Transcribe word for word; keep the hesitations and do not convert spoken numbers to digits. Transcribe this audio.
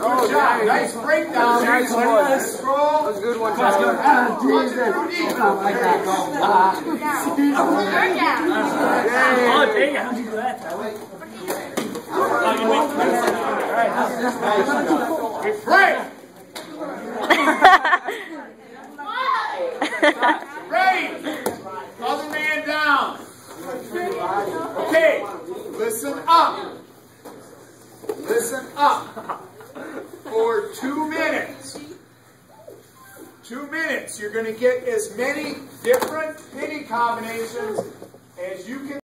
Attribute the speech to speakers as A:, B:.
A: Good job. Nice breakdown.
B: Nice one.
A: Scroll.
B: That's a good one.
A: That's good.
C: Ah, Jesus. Not like that. Ah.
D: Oh, dang it. How'd you do that?
A: Right. Ready. Other man down. Okay. Listen up. Listen up. For two minutes. Two minutes. You're going to get as many different penny combinations as you can.